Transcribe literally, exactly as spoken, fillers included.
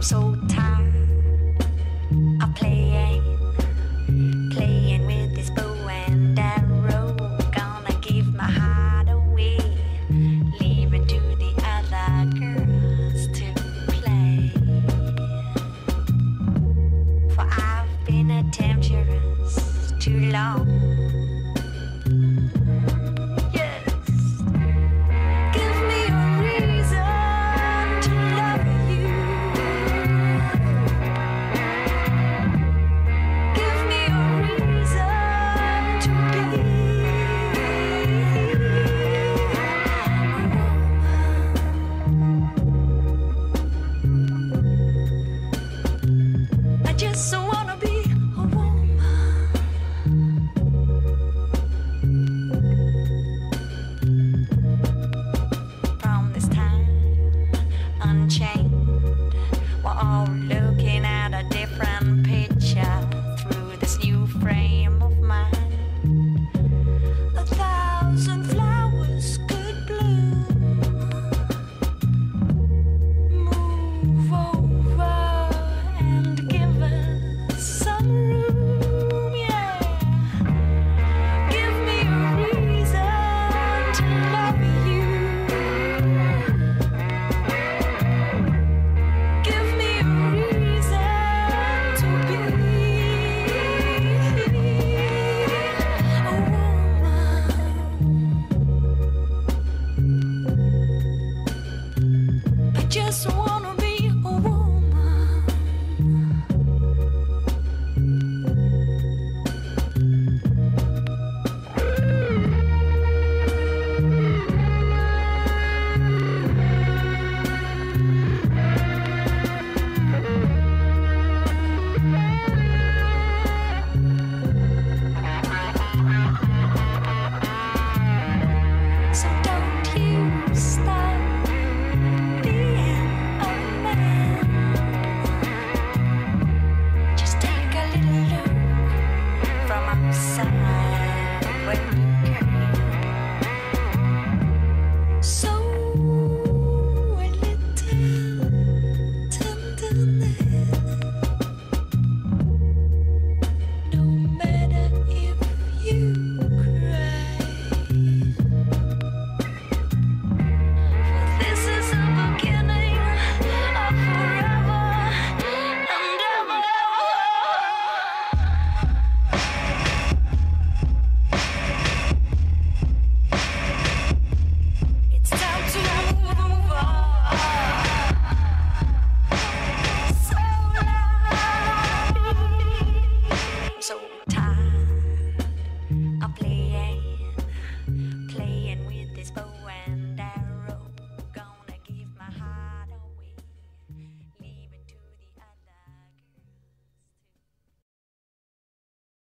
so tired of playing, playing with this bow and arrow. Gonna give my heart away, leaving to the other girls to play. For I've been a temptress too long. Unchained, we're all looking at a different picture through this new frame of mind. A thousand flowers could bloom. Move over.